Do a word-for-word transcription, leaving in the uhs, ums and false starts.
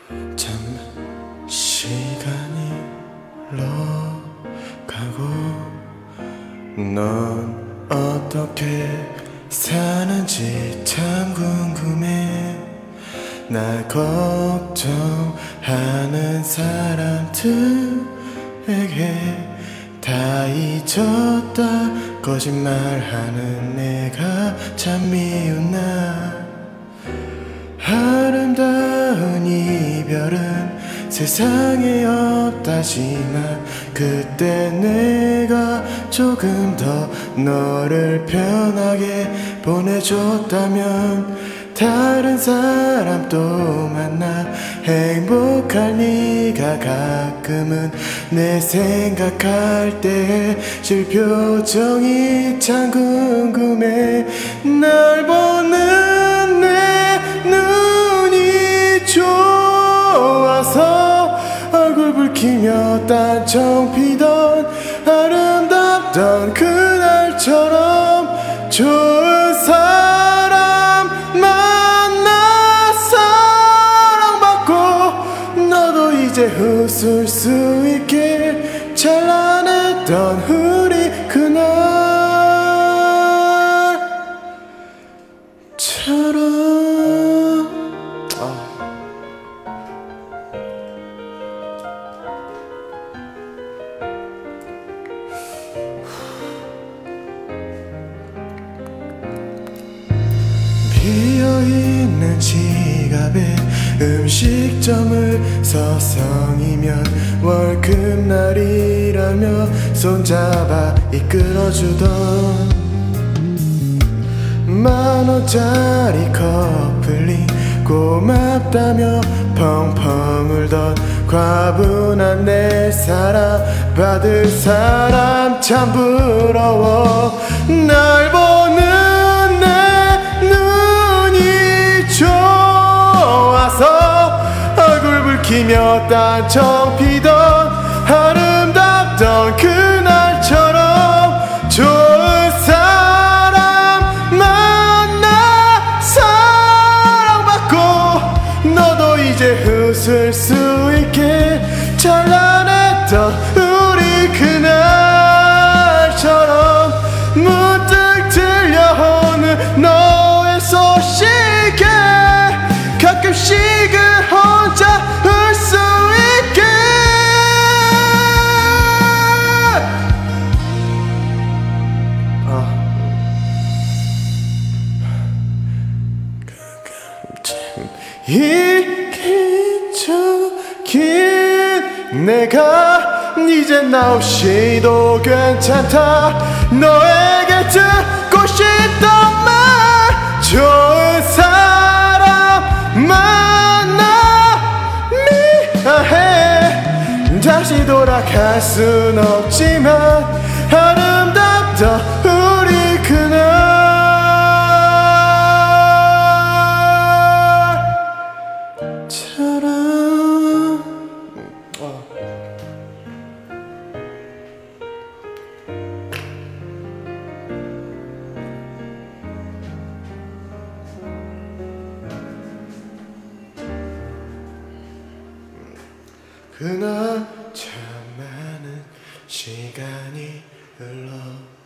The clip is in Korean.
참 시간이 흘러가고 넌 어떻게 사는지 참 궁금해. 날 걱정하는 사람들에게 다 잊었다 거짓말하는 내가 참 미운나. 아름다운 이별은 세상에 없다지만 그때 내가 조금 더 너를 편하게 보내줬다면 다른 사람 또 만나 행복할 네가 가끔은 내 생각할 때 실표정이 참 궁금해. 날 보는 내 눈이 좋아서 얼굴 붉히며 딴청 피던 아름답던 그날처럼 좋은 사람 만나 사랑받고 너도 이제 웃을 수 있게 찬란했던 우리 그날처럼. 아. 비어있는 지갑에 음식점을 서성이면 월급날이라며 손잡아 이끌어주던 만원짜리 커플링 고맙다며 펑펑 울던 과분한 내 사랑 받을 사람 참 부러워. 날 보는 좋아서 얼굴 붉히며 딴청 피던 아름답던 그날처럼 좋은 사람 만나 사랑받고 너도 이제 웃을 수 있게 찬란했던 우리 그날처럼. 문득 들려오는 너의 소식에 가끔씩은 혼자 울 수 있게. 아. 이기적인 내가 이제 나 없이도 괜찮다. 너에게 듣고 싶던 말 좋은 사람 만나 미안해. 다시 돌아갈 순 없지만 아름답던 우리 그날처럼. 어. 그날 참 많은 시간이 흘러